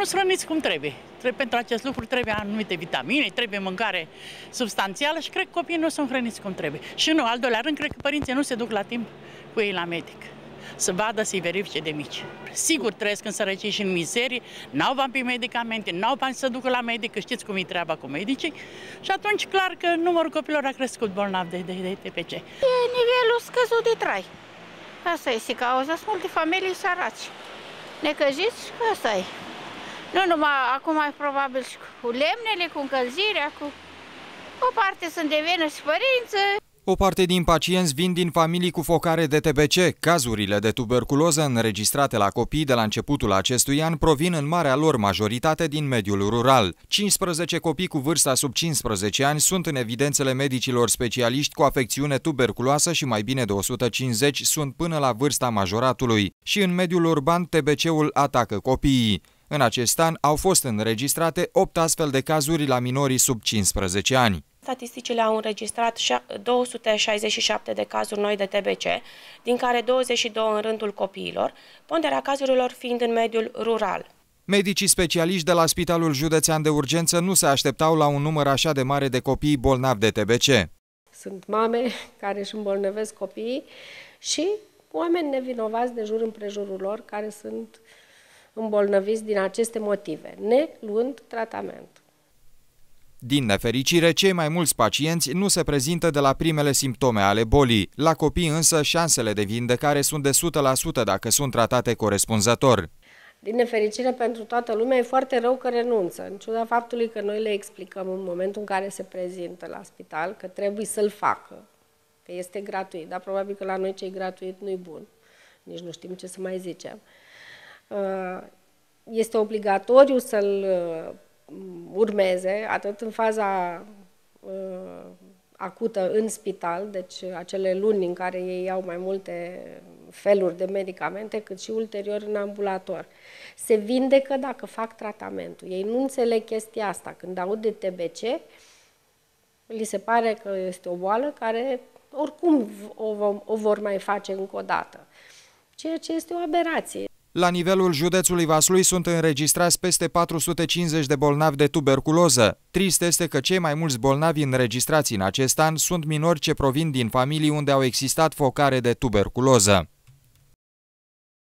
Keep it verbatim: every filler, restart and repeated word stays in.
nu sunt hrăniți cum trebuie. trebuie. Pentru acest lucru trebuie anumite vitamine, trebuie mâncare substanțială și cred că copiii nu sunt hrăniți cum trebuie. Și nu, al doilea rând, cred că părinții nu se duc la timp cu ei la medic, să vadă, să-i verifice de mici. Sigur, trăiesc în sărăcie și în mizerie, n-au bani pe medicamente, n-au bani să ducă la medic, că știți cum e treaba cu medicii, și atunci clar că numărul copilor a crescut bolnav de, de, de T B C. E nivelul scăzut de trai. Asta este cauza, sunt multe familii săraci, necăjiți, asta e. Nu numai acum, mai probabil și cu lemnele, cu încălzirea, cu... O parte sunt de venă și părință. O parte din pacienți vin din familii cu focare de T B C. Cazurile de tuberculoză înregistrate la copii de la începutul acestui an provin în marea lor majoritate din mediul rural. cincisprezece copii cu vârsta sub cincisprezece ani sunt în evidențele medicilor specialiști cu afecțiune tuberculoasă și mai bine de o sută cincizeci sunt până la vârsta majoratului. Și în mediul urban T B C-ul atacă copiii. În acest an au fost înregistrate opt astfel de cazuri la minorii sub cincisprezece ani. Statisticile au înregistrat două sute șaizeci și șapte de cazuri noi de T B C, din care douăzeci și doi în rândul copiilor, ponderea cazurilor fiind în mediul rural. Medicii specialiști de la Spitalul Județean de Urgență nu se așteptau la un număr așa de mare de copii bolnavi de T B C. Sunt mame care își îmbolnăvesc copiii și oameni nevinovați de jur împrejurul lor care sunt îmbolnăviți din aceste motive, ne luând tratament. Din nefericire, cei mai mulți pacienți nu se prezintă de la primele simptome ale bolii. La copii însă, șansele de vindecare sunt de o sută la sută dacă sunt tratate corespunzător. Din nefericire pentru toată lumea, e foarte rău că renunță, în ciuda faptului că noi le explicăm în momentul în care se prezintă la spital că trebuie să-l facă, că este gratuit, dar probabil că la noi ce e gratuit nu e bun, nici nu știm ce să mai zicem. Este obligatoriu să-l urmeze, atât în faza uh, acută în spital, deci acele luni în care ei iau mai multe feluri de medicamente, cât și ulterior în ambulator. Se vindecă dacă fac tratamentul. Ei nu înțeleg chestia asta. Când aud de T B C, li se pare că este o boală care oricum o, o vor mai face încă o dată, ceea ce este o aberație. La nivelul județului Vaslui sunt înregistrați peste patru sute cincizeci de bolnavi de tuberculoză. Trist este că cei mai mulți bolnavi înregistrați în acest an sunt minori ce provin din familii unde au existat focare de tuberculoză.